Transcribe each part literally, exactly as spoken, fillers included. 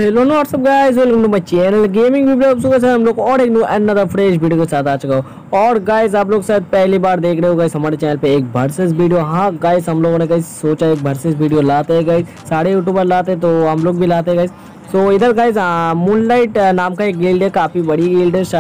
Hello no what's up guys, welcome to my channel gaming video. आप लोगों के साथ हम लोग और एक न्यू अनदर फ्रेश वीडियो के साथ आ चुका हूँ। और गाइस आप लोग शायद पहली बार देख रहे हो गाइस हमारे चैनल पे एक वर्सेस वीडियो। हाँ गाइस, हम लोगों ने गाइस सोचा एक वर्सेस वीडियो लाते हैं गाइस, सारे यूट्यूबर लाते हैं तो हम लोग भी लाते हैं गाइस। सो so, इधर गाइस मूनलाइट नाम का एक गिल्ड है, काफ़ी बड़ी गिल्ड है।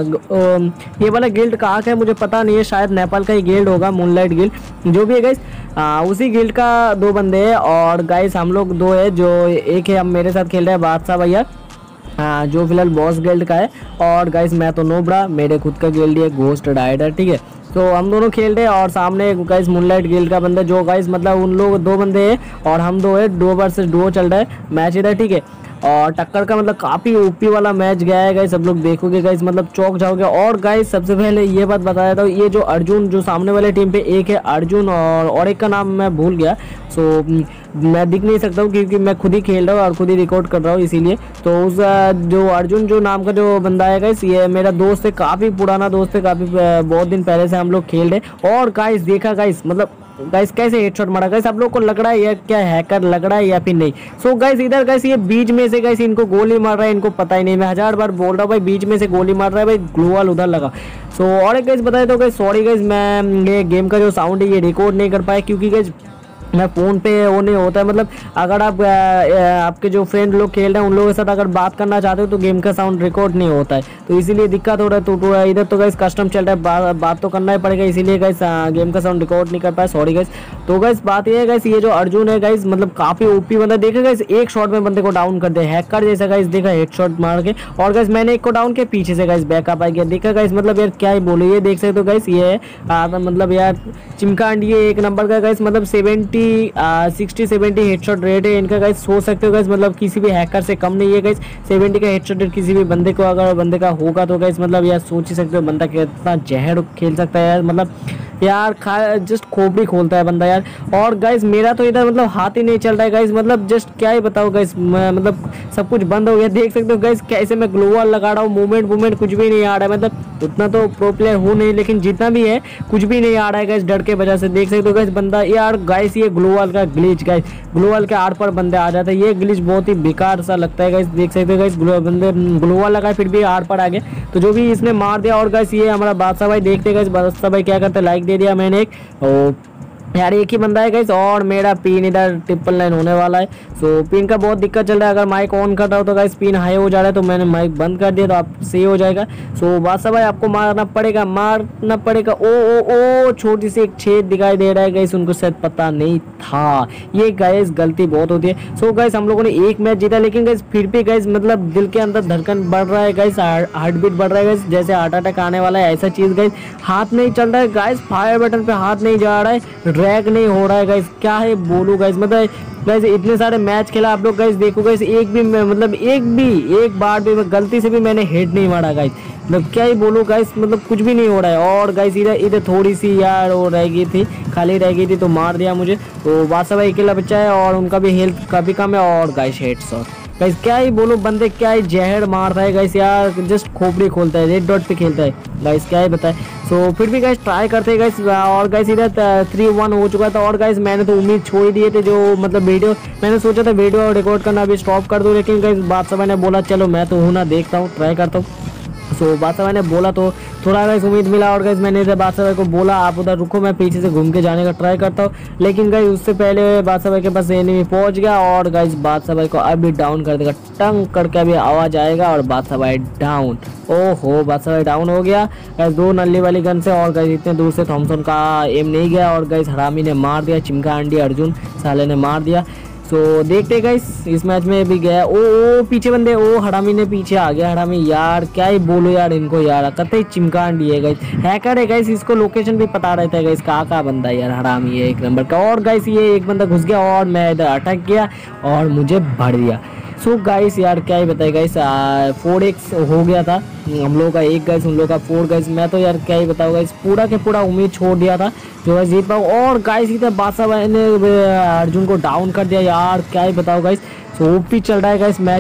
ये वाला गिल्ड कहाँ का है मुझे पता नहीं है, शायद नेपाल का ही गिल्ड होगा मूनलाइट गिल्ड जो भी है गाइस। उसी गिल्ड का दो बंदे हैं और गाइस हम लोग दो है, जो एक है हम मेरे साथ खेल रहे हैं बादशाह भैया, हाँ जो फिलहाल बॉस गिल्ड का है। और गाइस मैं तो नोबड़ा, मेरे खुद का गिल्ड है घोस्ट राइडर, ठीक है। तो हम दोनों खेल रहे हैं और सामने गाइस मूनलाइट गिल्ड का बंदा, जो गाइस मतलब उन लोग दो बंदे हैं और हम दो है, दो वर्सेस दो चल रहा है मैच इधर, ठीक है। और टक्कर का मतलब काफ़ी ओपी वाला मैच गया है गाइस, सब लोग देखोगे गाइस मतलब चौक जाओगे। और गाइस सबसे पहले ये बात बताया था, ये जो अर्जुन जो सामने वाले टीम पे एक है अर्जुन और और एक का नाम मैं भूल गया, सो मैं दिख नहीं सकता हूँ क्योंकि मैं खुद ही खेल रहा हूँ और खुद ही रिकॉर्ड कर रहा हूँ इसीलिए। तो उस जो अर्जुन जो नाम का जो बंदा है गाइस, ये मेरा दोस्त है, काफ़ी पुराना दोस्त है, काफ़ी बहुत दिन पहले से हम लोग खेल रहे। और गाइस देखा गाइस मतलब गाइस कैसे हेडशॉट मारा गाइस, आप लोग को लग रहा है ये क्या हैकर लग रहा है या फिर नहीं। सो गाइस इधर गाइस ये बीच में से गाइस इनको गोली मार रहा है, इनको पता ही नहीं, मैं हजार बार बोल रहा हूँ भाई बीच में से गोली मार रहा है भाई, ग्लोवाल उधर लगा। सो और एक गाइस बताए तो गाइस सॉरी गाइस, मैं ये गेम का जो साउंड है ये रिकॉर्ड नहीं कर पाया क्योंकि गाइस मैं फ़ोन पे वो नहीं होता है। मतलब अगर आप आ, आपके जो फ्रेंड लोग खेल रहे हैं उन लोगों के साथ अगर बात करना चाहते हो तो गेम का साउंड रिकॉर्ड नहीं होता है, तो इसीलिए दिक्कत हो रहा है। तो, तो इधर तो गाइस कस्टम चल रहा है, बा, बात तो करना ही पड़ेगा, इसीलिए गाइस गेम का साउंड रिकॉर्ड नहीं कर पाया, सॉरी गाइस। तो गाइस बात ये है गाइस, ये जो अर्जुन है गाइस मतलब काफ़ी ओपी बंदा, देखा गाइस एक शॉट में बंदे को डाउन कर दे, हैकर जैसा गाइस, देखा हेड शॉट मार के। और गाइस मैंने एक को डाउन किया, पीछे से गाइस बैकअप आ गया, देखा गाइस मतलब यार क्या ही बोलो, ये देख सकते हो गाइस ये है मतलब यार चिमकांड, ये एक नंबर का गाइस मतलब seventy sixty seventy headshot rate है इनका गाइस, सोच सकते हो गाइस मतलब किसी भी हैकर से कम नहीं है गाइस। सेवेंटी का हेडशॉट रेट किसी भी बंदे को अगर बंदे का होगा तो गाइस मतलब यार सोच ही सकते हो बंदा कितना जहर खेल सकता है यार, मतलब यार खा जस्ट खोपड़ी खोलता है बंदा यार। और गाइस मेरा तो इधर मतलब हाथ ही नहीं चल रहा है गाइस, मतलब जस्ट क्या ही बताओ गाइस, मतलब सब कुछ बंद हो गया, देख सकते हो गाइस कैसे मैं ग्लोवाल लगा रहा हूँ, मूवमेंट मूवमेंट कुछ भी नहीं आ रहा है, मतलब उतना तो प्रो प्लेयर हूँ नहीं लेकिन जितना भी है कुछ भी नहीं आ रहा है गाइस, डर के वजह से। देख सकते हो गाइस बंदा यार गाइस ये ग्लोवाल का ग्लिच गाइस, ग्लोवाल के आर पर बंदे आ जाते हैं, ये ग्लिच बहुत ही बेकार सा लगता है गाइस। देख सकते हो गाइस बंदे ग्लोवाल लगा फिर भी आर पर आ गए, तो जो भी इसने मार दिया। और गाइस ये हमारा बादशाह भाई, देखते गाइस बादशाह भाई क्या करते, लाइक दे दिया मैंने एक, और यार एक ही बंदा है गाइस और मेरा पिन इधर ट्रिपल लाइन होने वाला है। सो पिन का बहुत दिक्कत चल रहा है, अगर माइक ऑन कर रहा हो तो गाइस पिन हाई हो जा रहा है, तो मैंने माइक बंद कर दिया तो आप सही हो जाएगा। सो बादशाह भाई आपको मारना पड़ेगा, मारना पड़ेगा। ओ ओ ओ छोटी सी एक छेद दिखाई दे रहा है गाइस, उनको शायद पता नहीं था, ये गाइस गलती बहुत होती है। सो गाइस हम लोगों ने एक मैच जीता, लेकिन गाइस फिर भी गाइस मतलब दिल के अंदर धड़कन बढ़ रहा है गाइस, हार्ट बीट बढ़ रहा है गाइस, जैसे हार्ट अटैक आने वाला है ऐसा चीज़ गाइस। हाथ नहीं चल रहा है गाइस, फायर बटन पे हाथ नहीं जा रहा है, रैक नहीं हो रहा है गाइस, क्या है बोलूं गाइस, मतलब गाइस इतने सारे मैच खेला आप लोग गाइस, देखो गाइस एक भी मतलब एक भी एक बार भी गलती से भी मैंने हेड नहीं मारा गाइस, मतलब क्या ही बोलूं गाइस, मतलब कुछ भी नहीं हो रहा है। और गाइस इधर इधर थोड़ी सी यार वो रह गई थी, खाली रह गई थी तो मार दिया मुझे। तो बादशाह भाई अकेला बच्चा है और उनका भी हेल्थ काफ़ी कम है, और गाइस हेड शॉट गाइस, क्या ही बोलूं बंदे क्या ही जहर मारता है गाइस यार, जस्ट खोपड़ी खोलता है, रेड डॉट पे खेलता है गाइस, क्या ही बताए। सो फिर भी गाइस ट्राई करते हैं गाइस। और गाइस इधर थ्री वन हो चुका था और गाइस मैंने तो उम्मीद छोड़ दिए थे, जो मतलब वीडियो मैंने सोचा था वीडियो रिकॉर्ड करना अभी स्टॉप कर दूं, लेकिन गाइस बादशाह ने बोला चलो मैं तो हूँ ना, देखता हूँ ट्राई करता हूँ। सो बादशाह भाई ने बोला तो थोड़ा गाइस उम्मीद मिला, और गाइस मैंने इधर बादशाह भाई को बोला आप उधर रुको मैं पीछे से घूम के जाने का ट्राई करता हूँ, लेकिन गाइस उससे पहले बादशाह भाई के पास एनिमी पहुंच गया और गाइस बादशाह भाई को अभी डाउन कर देगा, टंग करके अभी आवाज आएगा और बादशाह भाई डाउन। ओहो बादशाह भाई डाउन हो गया गाइस दो नल्ली वाली गन से, और गाइस इतने दूर से थॉमसन का एम नहीं गया और गाइस हरामी ने मार दिया, चिमका अंडी अर्जुन साले ने मार दिया। सो so, देखते गाइस इस मैच में भी गया, ओ ओ पीछे बंदे, ओ हरामी ने पीछे आ गया, हरामी यार क्या ही बोलो यार इनको यार, कतई चिमकान दिए गाइस, हैकर है गाइस, इसको लोकेशन भी पता रहता है गाइस कहाँ कहाँ बंदा यार, हरामी है एक नंबर का। और गाइस ये एक बंदा घुस गया और मैं इधर अटक गया और मुझे भर दिया। सो so, गाइस यार क्या ही बताए गाइस, फोर एक्स हो गया था हम लोगों का एक गाइस, उन लोगों का फोर गाइस, मैं तो यार क्या ही बताऊँ गाइस, पूरा के पूरा उम्मीद छोड़ दिया था जो है जीत पाऊँ। और गाइस इधर बादशाह भाई ने अर्जुन को डाउन कर दिया यार, क्या ही बताओ गाइस, सो ओपी चल रहा है गाइस मैच। तो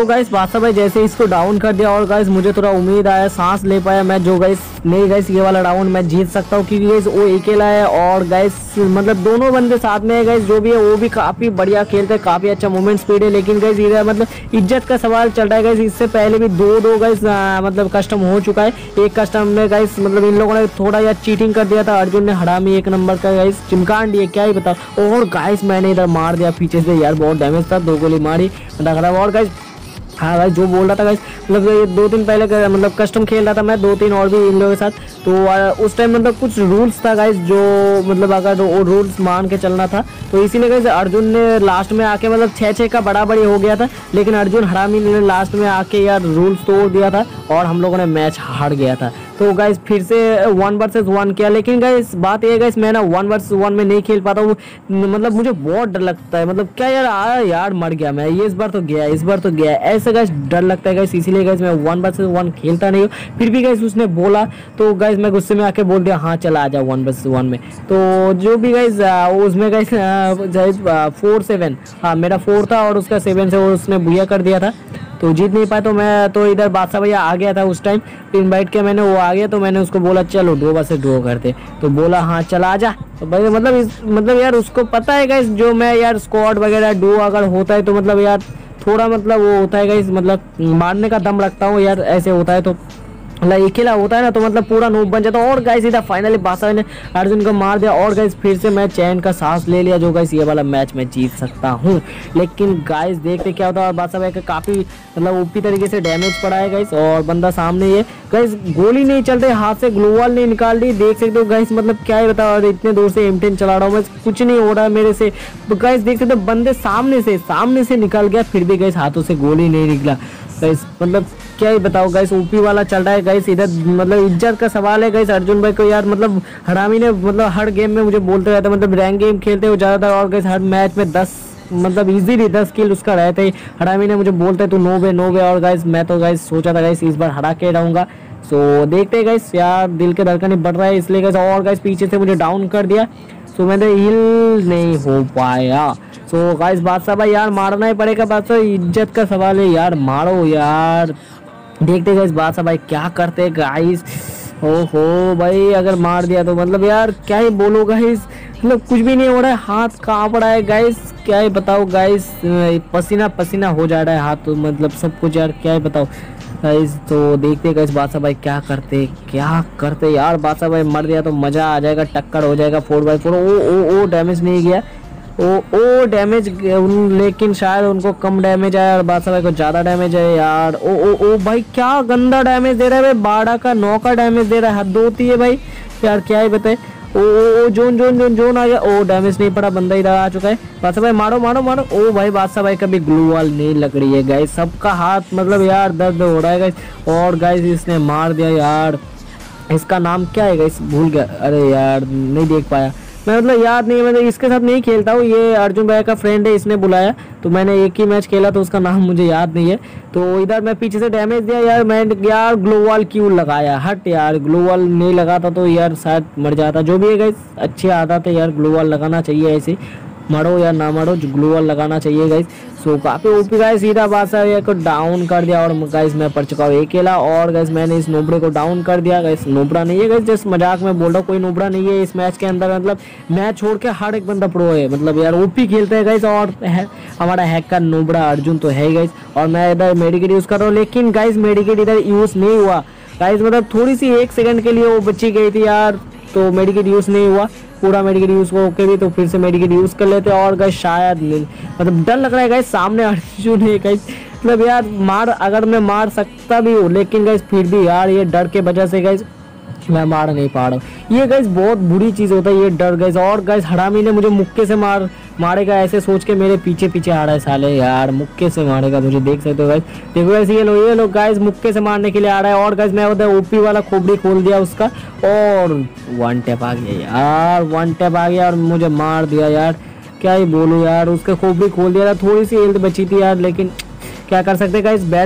तो गाइस बादशाह भाई जैसे इसको डाउन कर दिया और गाइस मुझे थोड़ा उम्मीद आया, सांस ले पाया मैं जो गाइस नहीं गाइस ये वाला राउंड मैं जीत सकता हूँ, क्योंकि गाइस वो अकेला है और गाइस मतलब दोनों बंदे साथ में है गाइस, जो भी है वो भी काफी बढ़िया खेलते हैं, काफी अच्छा मूवमेंट स्पीड है। लेकिन गाइस इधर मतलब इज्जत का सवाल चल रहा है गाइस, इससे पहले भी दो दो गाइस मतलब कस्टम हो चुका है। एक कस्टम में गाइस मतलब इन लोगों ने थोड़ा यार चीटिंग कर दिया था, अर्जुन ने हरामी एक नंबर का गाइस चिमकांड दिया, क्या ही बता। और गाइस मैंने इधर मार दिया पीछे से यार, बहुत डैमेज था, दो गोली मारी खराब। और गाइस हाँ भाई जो बोल रहा था गाइस मतलब ये दो दिन पहले मतलब कस्टम खेल रहा था मैं दो तीन और भी इन लोगों के साथ, तो उस टाइम मतलब कुछ रूल्स था गाइस जो मतलब अगर वो रूल्स मान के चलना था, तो इसीलिए गाइस अर्जुन ने लास्ट में आके मतलब छः छः का बराबरी हो गया था, लेकिन अर्जुन हरामी ने लास्ट में आके यार रूल्स तोड़ दिया था और हम लोगों ने मैच हार गया था। तो गाइस फिर से वन वर्सेस वन किया, लेकिन गाइस बात ये गाइस मैं ना वन वर्सेस वन में नहीं खेल पाता हूँ, मतलब मुझे बहुत डर लगता है, मतलब क्या यार आ यार मर गया मैं, ये इस बार तो गया इस बार तो गया ऐसे गाइस डर लगता है गाइस, इसीलिए गाइस मैं वन वर्सेस वन खेलता नहीं हूँ। फिर भी गाइस उसने बोला तो गाइस मैं गुस्से में आके बोल दिया हाँ चला आ जा वन वर्सेस वन में। तो जो भी गाइस उसमें गाइस फोर सेवन हाँ मेरा फोर था और उसका सेवन से उसने बुया कर दिया था, तो जीत नहीं पाया। तो मैं तो इधर बादशाह भैया आ गया था उस टाइम, इनवाइट किया मैंने, वो आ गया तो मैंने उसको बोला चलो दो बस ड्रॉ करते, तो बोला हाँ चला आ जा। तो भाई मतलब इस मतलब यार उसको पता है गाइस जो मैं यार स्क्वाड वगैरह डो अगर होता है तो मतलब यार थोड़ा मतलब वो होता है गाइस, मतलब मारने का दम रखता हूँ यार, ऐसे होता है तो मतलब अकेला होता है ना तो मतलब पूरा नूब बन जाता है। और गाइस इधर फाइनली बादशाह ने अर्जुन को मार दिया और गाइस फिर से मैं चैन का सांस ले लिया, जो गाइस ये वाला मैच मैं जीत सकता हूँ। लेकिन गाइस देखते क्या होता है, बादशाह भाई का काफी मतलब ऊपी तरीके से डैमेज पड़ा है गाइस, और बंदा सामने ही है गाइस, गोली नहीं चलते हाथ से, ग्लोवाल नहीं निकाल दी, देख सकते हो गाइस, मतलब क्या ही बताओ, और इतने दूर से एम टेन चला रहा हूँ मैं, कुछ नहीं हो रहा है मेरे से। तो गाइस देख सकते हो बंदे सामने से सामने से निकल गया, फिर भी गाइस हाथों से गोली नहीं निकला गाइस, मतलब क्या ही बताओ गाइस, ऊपी वाला चल रहा है गाइस इधर, मतलब इज्जत का सवाल है गाइस अर्जुन भाई को यार, मतलब हरामी ने मतलब हर गेम में मुझे बोलते रहता है, मतलब रैंक गेम खेलते हो ज़्यादातर और गाइस हर मैच में दस मतलब इजीली दस किल उसका रहता है, हरामी ने मुझे बोलता है तू नो बे नो बे, और गाइस मैं तो गाइस सोचा था गाइस इस बार हरा के रहूँगा। सो देखते हैं गाइस यार, दिल के धड़कन ही बढ़ रहा है इसलिए गाइस, और गाइस पीछे से मुझे डाउन कर दिया, सो मैंने हिल नहीं हो पाया। सो गाइस बादशाह भाई यार मारना ही पड़ेगा, बादशाह इज्जत का सवाल है यार, मारो यार। देखते गाइस बादशाह भाई क्या करते गाइस, ओहो भाई अगर मार दिया तो मतलब यार क्या ही बोलो गाइस, मतलब कुछ भी नहीं हो रहा है, हाथ कांप रहा है गाइस, क्या ही बताओ गाइस, पसीना पसीना हो जा रहा है हाथ, तो मतलब सब कुछ यार क्या ही बताओ गाइस। तो देखते गाइस बादशाह भाई क्या करते क्या करते यार, बादशाह भाई मर दिया तो मजा आ जाएगा, टक्कर हो जाएगा फोर बाई फोर। ओ ओ ओ डैमेज नहीं गया, ओ ओ डैमेज, लेकिन शायद उनको कम डैमेज आया और बादशाह भाई को ज़्यादा डैमेज है यार। ओ ओ ओ भाई क्या गंदा डैमेज दे रहा है भाई, बारह का नौ का डैमेज दे रहा है, हद होती है भाई यार, क्या ही बताए। ओ ओ ओ जोन जोन जोन जोन आ गया, ओ डैमेज नहीं पड़ा, बंदा इधर आ चुका है, बादशाह भाई मारो मारो मारो। ओ भाई बादशाह भाई का भी ग्लू वॉल नहीं लग रही है गाइस, सबका हाथ मतलब यार दर्द हो रहा है गाइस, और गाइस इसने मार दिया यार, इसका नाम क्या है गाइस भूल गया, अरे यार नहीं देख पाया मैं, मतलब याद नहीं, मतलब इसके साथ नहीं खेलता हूँ, ये अर्जुन भाई का फ्रेंड है, इसने बुलाया तो मैंने एक ही मैच खेला तो उसका नाम मुझे याद नहीं है। तो इधर मैं पीछे से डैमेज दिया यार, मैं यार ग्लोवाल क्यों लगाया, हट यार, ग्लोवाल नहीं लगाता तो यार शायद मर जाता, जो भी है गाइस अच्छी आदत है यार, ग्लोवाल लगाना चाहिए, ऐसे मारो या ना मारो ग्लोवाल लगाना चाहिए गाइस। सो काफी ओपी गाइस, सीधा बादशाह को डाउन कर दिया और गाइस मैं पड़ चुका हूँ अकेला, और गाइस मैंने इस नोबड़े को डाउन कर दिया गाइस, नोबड़ा नहीं है गाइस, जस्ट मजाक में बोल रहा हूँ, कोई नोबड़ा नहीं है इस मैच के अंदर, मतलब मैच छोड़ के हर एक बंदा प्रो है, मतलब यार ओपी खेलते हैं गाइस, और है, हमारा हैक का नोबड़ा अर्जुन तो है गाइस, और मैं इधर मेडिकेट यूज कर रहा हूँ, लेकिन गाइस मेडिकेट इधर यूज नहीं हुआ गाइस, मतलब थोड़ी सी एक सेकंड के लिए वो बची गई थी यार, तो मेडिकेट यूज नहीं हुआ, पूरा मेडिकेट यूज को ओके भी, तो फिर से मेडिकेट यूज कर लेते, और गाइस शायद मतलब डर लग रहा है गाइस, सामने अर्जुन है गाइस, मतलब यार मार अगर मैं मार सकता भी हूँ, लेकिन गाइस फिर भी यार ये डर के वजह से गाइस मैं मार नहीं पा रहा हूँ, ये गाइस बहुत बुरी चीज़ होता है ये डर गाइस। और गाइस हरामी ने मुझे मुक्के से मार मारेगा ऐसे सोच के मेरे पीछे पीछे आ रहा है साले, यार मुक्के से मारेगा मुझे, देख सकते हो गाइस, देखो गाइस ये लो ये लो गाइस मुक्के से मारने के लिए आ रहा है, और गाइस मैं उधर ओपी वाला खोपड़ी खोल दिया उसका, और वन टैप आ गया यार, वन टैप आ गया और मुझे मार दिया यार, क्या ही बोलूँ यार, उसका खोपड़ी खोल दिया था, थोड़ी सी हेल्थ बची थी यार, लेकिन क्या कर सकते गाइस, बैड लक।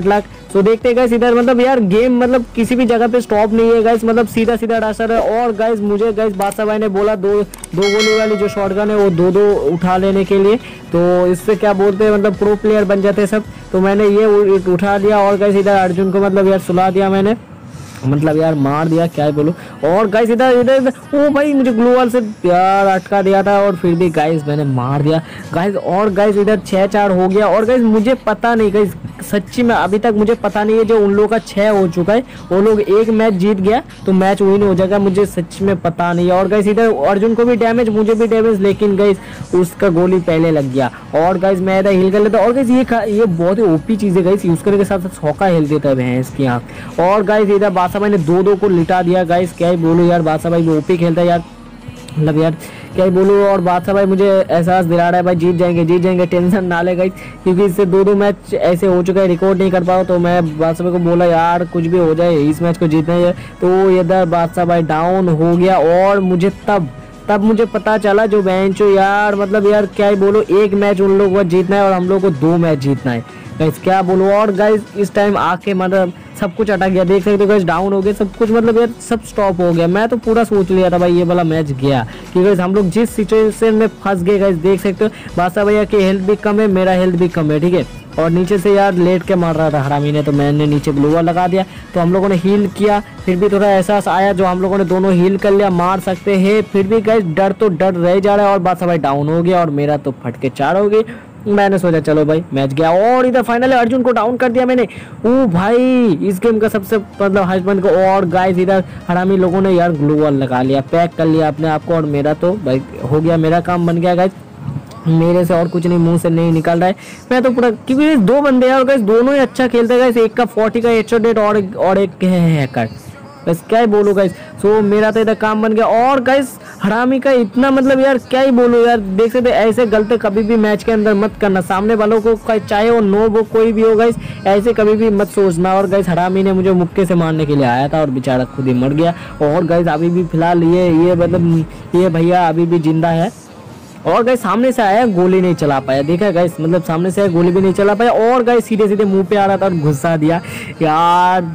सो देखते हैं गाइस इधर मतलब यार गेम मतलब किसी भी जगह पे स्टॉप नहीं है गाइस, मतलब सीधा सीधा रास्ता है। और गाइस मुझे गाइस बादशाह भाई ने बोला दो दो गोली वाली जो शॉटगन है वो दो दो उठा लेने के लिए, तो इससे क्या बोलते हैं मतलब प्रो प्लेयर बन जाते हैं सब। तो मैंने ये उठा लिया और गाइस इधर अर्जुन को मतलब यार सुला दिया मैंने, मतलब यार मार दिया क्या बोलूं। और गाइस इधर इधर ओ भाई मुझे ग्लू वॉल से यार अटका दिया था और फिर भी गाइस मैंने मार दिया गाइस। और गाइस इधर छः चार हो गया। और गाइस मुझे पता नहीं गाइस सच्ची में अभी तक मुझे पता नहीं है, जो उन लोगों का छः हो चुका है वो लोग एक मैच जीत गया तो मैच विन हो जाएगा, मुझे सच में पता नहीं है। और गाइस इधर अर्जुन को भी डैमेज मुझे भी डैमेज, लेकिन गाइस उसका गोली पहले लग गया। और गाइस मैं इधर हिल कर लेता। और गाइस ये ये बहुत ही ओपी चीज़ है गाइस, यूज़ करने के साथ साथ सौ का हिल देता है भैंस की आँख। और गाइस इधर बादशाह भाई ने दो दो को लिटा दिया गाइस, क्या ही बोलूँ यार, बादशाह भाई भी ओपी खेलता है यार, मतलब यार क्या ही बोलूँ। और बादशाह भाई मुझे एहसास दिला रहा है भाई जीत जाएंगे जीत जाएंगे, टेंशन ना ले गाइस, क्योंकि इससे दो दो मैच ऐसे हो चुका है रिकॉर्ड नहीं कर पाओ। तो मैं बादशाह भाई को बोला यार कुछ भी हो जाए इस मैच को जीतना है। तो इधर बादशाह भाई डाउन हो गया और मुझे तब तब मुझे पता चला जो बेंचो यार, मतलब यार क्या ही बोलो, एक मैच उन लोगों को जीतना है और हम लोग को दो मैच जीतना है गाइस, क्या बोलूँ। और गाइस इस टाइम आके मतलब सब कुछ अटक गया, देख सकते हो गाइस डाउन हो गया सब कुछ, मतलब यार सब स्टॉप हो गया। मैं तो पूरा सोच लिया था भाई ये वाला मैच गया, कि गाइस हम लोग जिस सिचुएशन में फंस गए गाइस, देख सकते हो बादशाह भैया की हेल्थ भी कम है, मेरा हेल्थ भी कम है, ठीक है। और नीचे से यार लेट के मार रहा था हरामी ने, तो मैंने नीचे ग्लू वॉल लगा दिया। तो हम लोगों ने हील किया, फिर भी थोड़ा एहसास आया, जो हम लोगों ने दोनों हील कर लिया, मार सकते हैं। फिर भी गाइस डर तो डर रह जा रहा है और बादशाह भाई डाउन हो गया और मेरा तो फटके चार हो गई। मैंने सोचा चलो भाई मैच गया और इधर फाइनली अर्जुन को डाउन कर दिया मैंने। ओ भाई इस गेम का सबसे मतलब हस्बैंड को। और गाइस इधर हरामी लोगों ने यार ग्लू वॉल लगा लिया, पैक कर लिया अपने आप को, और मेरा तो भाई हो गया, मेरा काम बन गया गाइस, मेरे से और कुछ नहीं मुंह से नहीं निकल रहा है। मैं तो पूरा, क्योंकि दो बंदे हैं और गाइस दोनों ही अच्छा खेलते हैं गाइस, एक का फोर्टी का हेडशॉट रेट और और एक है हैकर, बस क्या ही बोलूँ गाइस। सो मेरा तो इधर काम बन गया। और गाइस हरामी का इतना मतलब यार क्या ही बोलूँ यार, देख सकते ऐसे गलती कभी भी मैच के अंदर मत करना, सामने वालों को चाहे वो नो वो कोई भी हो गाइस, ऐसे कभी भी मत सोचना। और गाइस हरामी ने मुझे मुक्के से मारने के लिए आया था और बेचारा खुद ही मर गया। और गाइस अभी भी फिलहाल ये ये मतलब ये भैया अभी भी जिंदा है। और गाइस सामने से आया गोली नहीं चला पाया, देखा गाइस, मतलब सामने से आया गोली भी नहीं चला पाया। और गाइस सीधे सीधे मुंह पे आ रहा था और घुसा दिया यार।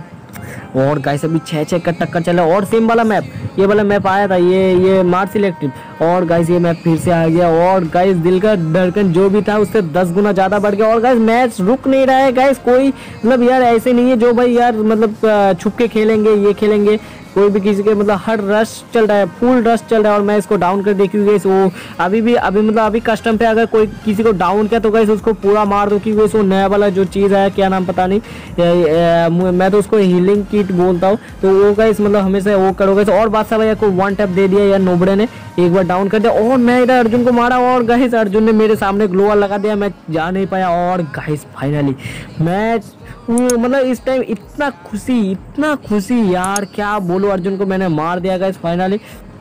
और गाइस अभी छः छः का टक्कर चला। और सेम वाला मैप, ये वाला मैप आया था, ये ये मार्च सिलेक्टिव, और गाइस ये मैप फिर से आ गया। और गाइस दिल का धड़कन जो भी था उससे दस गुना ज़्यादा बढ़ गया। और गाइस मैच रुक नहीं रहा है गाइस, कोई मतलब यार ऐसे नहीं है जो भाई यार मतलब छुप के खेलेंगे ये खेलेंगे, कोई भी किसी के मतलब हर रश चल रहा है, फुल रश चल रहा है। और मैं इसको डाउन कर देखी गाइस, वो अभी भी अभी मतलब अभी कस्टम पे अगर कोई किसी को डाउन किया तो गाइस उसको पूरा मार दो, क्योंकि वो नया वाला जो चीज़ है क्या नाम पता नहीं, ए, ए, मैं तो उसको हीलिंग किट बोलता हूँ, तो वो गाइस मतलब हमेशा वो करोगे। और बादशाह भैया को वन टैप दे दिया यार नोबड़े ने, एक बार डाउन कर दिया। और मैं इधर अर्जुन को मारा और गाइस अर्जुन ने मेरे सामने ग्लो वॉल लगा दिया, मैं जा नहीं पाया। और गाइस फाइनली मैच, मतलब इस टाइम इतना खुशी इतना खुशी यार क्या बोलूं, अर्जुन को मैंने मार दिया गाइस फाइनली।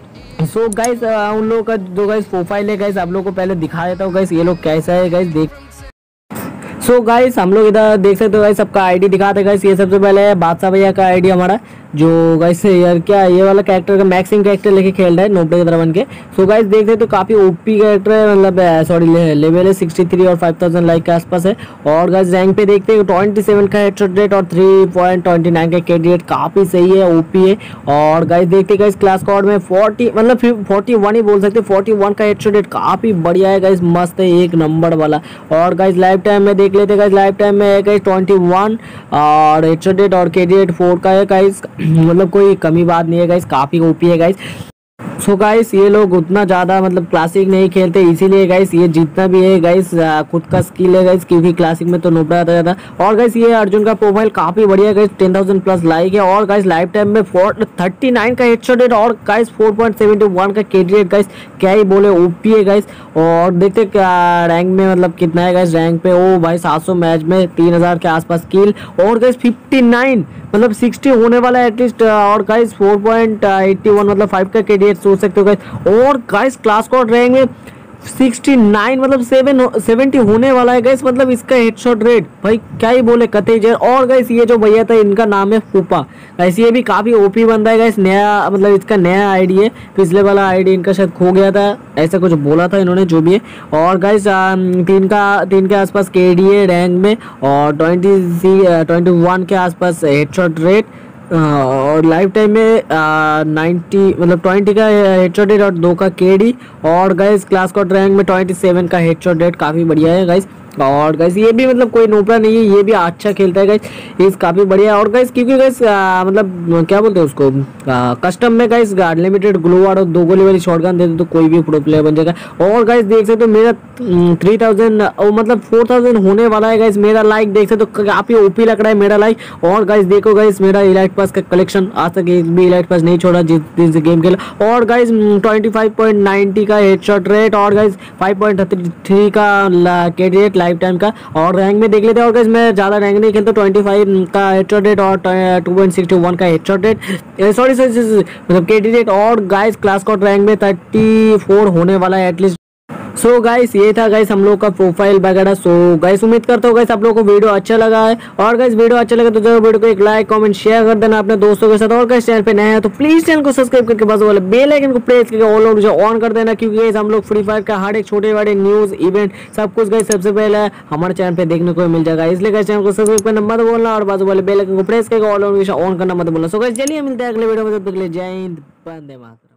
सो गाइस उन लोगों का जो गाइस प्रोफाइल है गाइस आप लोगों को पहले दिखा देता हूँ गाइस, ये लोग कैसा है गाइस देख। सो so गाइस हम लोग इधर देख सकते हो गाइस, सबका आईडी दिखाते गाइस। ये सबसे पहले है बादशाह भैया का आईडी हमारा, जो गाइस यार क्या ये वाला कैरेक्टर का मैक्सिम कैरेक्टर लेके खेल रहा है नोबड़े की तरह बन के। सो गाइस देख सकते हो काफी ओपी कैरेक्टर है, मतलब सॉरी लेवल है सिक्सटी थ्री और फाइव थाउजेंड लाइक के आसपास है। और गाइस रैंक पे देखते हो ट्वेंटी सेवन का हेडशॉट रेट और थ्री पॉइंट ट्वेंटी नाइन का केडी रेट, काफी सही है, ओपी है। और गाइस देखते गाइस क्लास कोड में फोर्टी मतलब फोर्टी वन ही बोल सकते, फोर्टी वन का हेडशॉट रेट काफी बढ़िया है गाइस, मस्त है एक नंबर वाला। और गाइस लाइफ टाइम में देख लेते गाइस, लाइफ टाइम में है गाइस ट्वेंटी वन और हेडशॉट रेट और केडी रेट फोर का है गाइस, मतलब कोई कमी बात नहीं है गाइस, काफी ओपी है गाइस। सो गाइस ये लोग उतना ज़्यादा मतलब क्लासिक नहीं खेलते, इसीलिए गाइस ये जितना भी है गाइस खुद का स्किल है गाइस, क्योंकि क्लासिक में तो नोबड़ा आता जाता। और गाइस ये अर्जुन का प्रोफाइल काफ़ी बढ़िया guys, ten thousand plus like है। और गाइस लाइफ टाइम में फोर थर्टी नाइन का हेडशॉट रेट और guys four point seventy one का केडी रेट गाइस, क्या ही बोले ओपी है गाइस। और देखते क्या रैंक में मतलब कितना है गाइस, रैंक पे ओ भाई सात सौ मैच में तीन हज़ार के आसपास किल। और गाइस फिफ्टी नाइन मतलब सिक्सटी होने वाला है एटलीस्ट। और guys four point eighty one मतलब फाइव का केडी रेट सोच सकते हो गाइस। और गाइस क्लास कोड रैंक में सिक्सटी नाइन मतलब सेवन सेवेंटी होने वाला है गाइस। मतलब इसका हेडशॉट रेट भाई क्या ही बोले कतई जर। और गाइस ये जो भैया था इनका नाम है फूफा गाइस, ये भी काफी ओपी बंदा है गाइस। नया मतलब इसका नया आईडी है, पिछले वाला आईडी इनका शायद खो गया था, ऐसा कुछ बोला था इन्होंने, जो भी है। और गाइस तीन का तीन के आसपास केडी है रैंक में, और ट्वेंटी ट्वेंटी वन के आसपास हेडशॉट रेट, और लाइफ टाइम में नाइन्टी मतलब ट्वेंटी का हेडशॉट रेट और दो का केडी। और गाइस क्लास कोड रैंक में ट्वेंटी सेवन का हेडशॉट रेट, काफ़ी बढ़िया है गाइस। और गाइस ये भी मतलब कोई नोपरा नहीं है, ये भी अच्छा खेलता है गाइस, ये काफ़ी बढ़िया है। और गाइस क्योंकि गाइस मतलब क्या बोलते हैं उसको, कस्टम में गाइस अनलिमिटेड ग्लो वाला दो गोली वाली शॉटगन देते तो कोई भी प्रो प्लेयर बन जाएगा। और गाइस देख सकते हो मेरा थ्री थाउजेंड मतलब फोर थाउजेंड होने वाला है गाइस। मेरा लाइक देख सकते हो काफ़ी ओपी लग रहा है मेरा लाइक। और गाइस देखो गाइस मेरा इलाइट पास का कलेक्शन, आज तक एक भी इलाइट पास नहीं छोड़ा जिस दिन से गेम खेला। और guys twenty five point ninety का हेडशॉट रेट, और गाइस फाइव पॉइंट थ्री का केडी रेट लाइफ टाइम का। और रैंक में देख लेते हैं। और गाइस मैं ज़्यादा रैंक नहीं खेलता, ट्वेंटी फाइव का हेडशॉट रेट और टू पॉइंट सिक्सटी वन का हेडशॉट रेट, सॉरी सॉरी मतलब केडी रेट। और गाइस क्लास कोड रैंक में थर्टी फोर होने वाला है एटलीस्ट। सो so गाइस ये था गाइस हम लोग का प्रोफाइल वगैरह। सो so गाइस उम्मीद करता हूँ गाइस आप लोगों को वीडियो अच्छा लगा है। और गाइस वीडियो अच्छा लगा तो जरूर वीडियो को एक लाइक कमेंट शेयर कर देना अपने दोस्तों के साथ। और गाइस चैनल पे नए हैं तो प्लीज चैनल को सब्सक्राइब करके बाजू वाले बेल आइकन को प्रेस करके ऑल नोटिफिकेशन ऑन कर देना, क्योंकि गाइस हम लोग फ्री फायर का हर एक छोटे बड़े न्यूज इवेंट सब कुछ गाइस सबसे पहले हमारे चैनल पे देखने को मिल जाएगा। इसलिए गाइस चैनल को सब्सक्राइब करना मत भूलना और बाजू वाले बेल आइकन को प्रेस करके ऑल नोटिफिकेशन ऑन करना मत भूलना। सो गाइस चलिए मिलते हैं अगले वीडियो में, तब तक के लिए जय हिंद, वंदे मातरम।